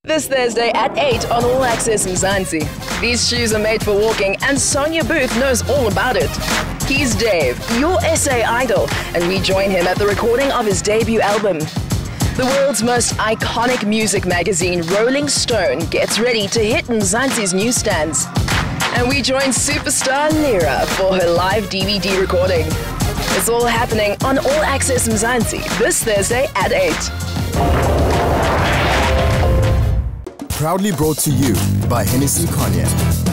This Thursday at 8 on All Access Mzansi. These shoes are made for walking and Sonia Booth knows all about it. He's Dave, your SA idol, and we join him at the recording of his debut album. The world's most iconic music magazine, Rolling Stone, gets ready to hit Mzansi's newsstands. And we join superstar Lyra for her live DVD recording. It's all happening on All Access Mzansi this Thursday at 8. Proudly brought to you by Hennessy Cognac.